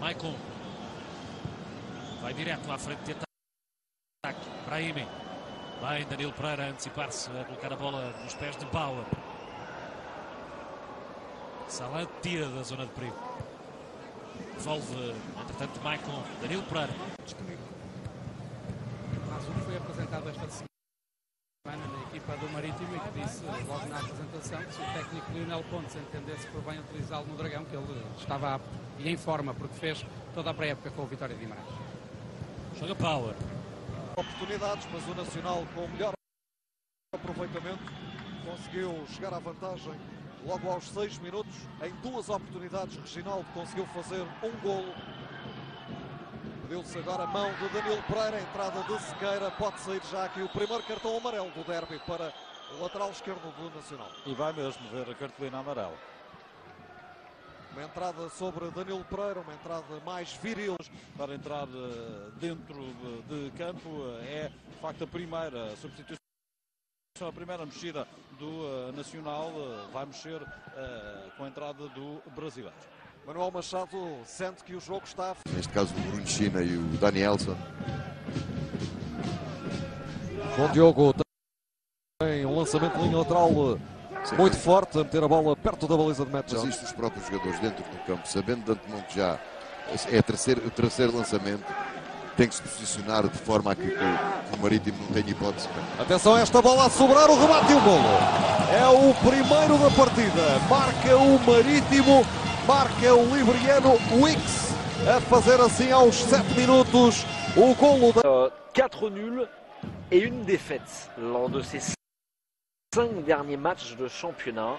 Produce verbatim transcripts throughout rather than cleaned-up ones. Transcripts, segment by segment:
Maicon vai direto à frente de ataque. Brahimi. Bem, Danilo Pereira a antecipar-se, a colocar a bola nos pés de Bauer. Salah tira da zona de perigo. Devolve, entretanto, Maicon. Danilo Pereira. Mas o que foi apresentado esta semana na equipa do Marítimo e que disse logo na apresentação que se o técnico Lionel Pontes entendesse por bem utilizá-lo no Dragão, que ele estava apto e em forma, porque fez toda a pré-época com o Vitória de Guimarães. Joga Bauer. Oportunidades, mas o Nacional com o melhor aproveitamento conseguiu chegar à vantagem logo aos seis minutos. Em duas oportunidades, Reginaldo conseguiu fazer um golo. Pediu-se agora a mão de Danilo Pereira, a entrada de Sequeira. Pode sair já aqui o primeiro cartão amarelo do derby para o lateral esquerdo do Nacional. E vai mesmo ver a cartolina amarela. Uma entrada sobre Danilo Pereira, uma entrada mais viril. Para entrar dentro de campo é, de facto, a primeira substituição. A primeira mexida do Nacional vai mexer com a entrada do brasileiro. Manuel Machado sente que o jogo está... Neste caso o Bruno China e o Danielson. João Diogo tem um lançamento de linha lateral Sim, muito mas... forte, a meter a bola perto da baliza de Matt Jones. Mas isto os próprios jogadores dentro do campo, sabendo de antemão que já é o terceiro, o terceiro lançamento, tem que se posicionar de forma a que, que o Marítimo não tenha hipótese. Atenção a esta bola a sobrar, o remate e o golo. É o primeiro da partida. Marca o Marítimo, marca o libriano Wicks, a fazer assim aos sete minutos o golo. Da... quatre nuls et une défaite lors de ces cinq derniers matchs de championnat.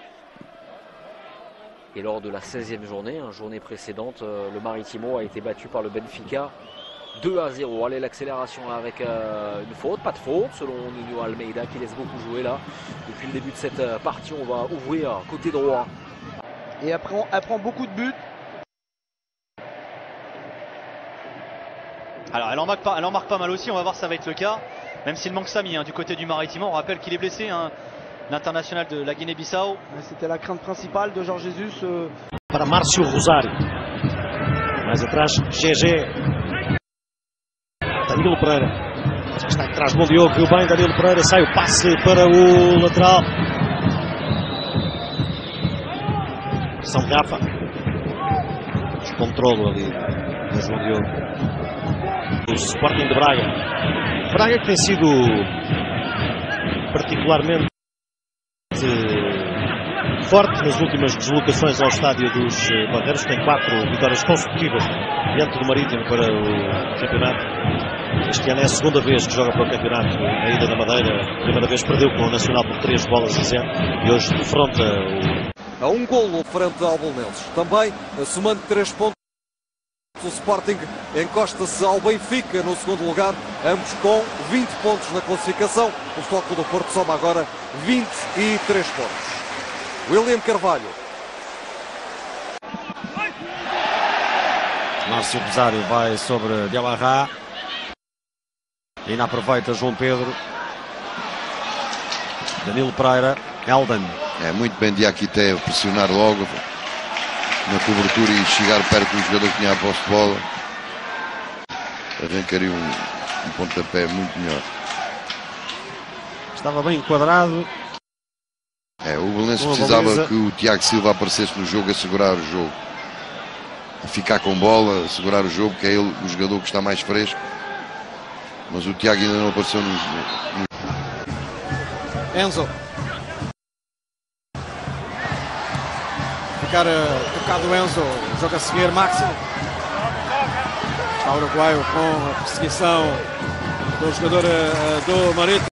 Et lors de la seizième journée, hein, journée précédente, euh, le Maritimo a été battu par le Benfica deux à zéro. Allez, l'accélération avec euh, une faute, pas de faute, selon Nuno Almeida qui laisse beaucoup jouer là. Depuis le début de cette euh, partie, on va ouvrir euh, côté droit. Et elle prend, elle prend beaucoup de buts. Alors, elle en, marque pas, elle en marque pas mal aussi, on va voir si ça va être le cas. Même s'il manque Sami hein, du côté du Maritimo, on rappelle qu'il est blessé, hein, l'international de la Guinée-Bissau. C'était la crainte principale de Jorge Jesus. Euh... Para Márcio Rosário. Mais atrás, G G. Danilo Pereira. Está atrás do Diogo, viu bem Danilo Pereira, sai o passe para o lateral. São Gafa. Descontrolo ali do João Diogo. O Sporting de Braga. Braga que tem sido particularmente forte nas últimas deslocações ao estádio dos Barreiros. Tem quatro vitórias consecutivas diante do Marítimo para o campeonato. Este ano é a segunda vez que joga para o campeonato na Ilha da Madeira. A primeira vez perdeu com o Nacional por três bolas a zero e hoje defronta o... A um golo frente ao Belenenses. Também, somando três pontos, o Sporting encosta-se ao Benfica no segundo lugar, ambos com vinte pontos na classificação. O Futebol do Porto soma agora vinte e três pontos. William Carvalho. Márcio Rosário vai sobre Diawara. Ainda aproveita João Pedro. Danilo Pereira. Elden. É muito bem Diakité a pressionar logo na cobertura e chegar perto do jogador que tinha a posse de bola. Arrancaria um, um pontapé muito melhor. Estava bem enquadrado. É, o Belenenses precisava que o Tiago Silva aparecesse no jogo a segurar o jogo. A ficar com bola, a segurar o jogo, que é ele o jogador que está mais fresco. Mas o Tiago ainda não apareceu no... no... Enzo. Ficar uh, tocado Enzo, joga a seguir Máximo. Está o uruguaio com a perseguição do jogador uh, do Marítimo.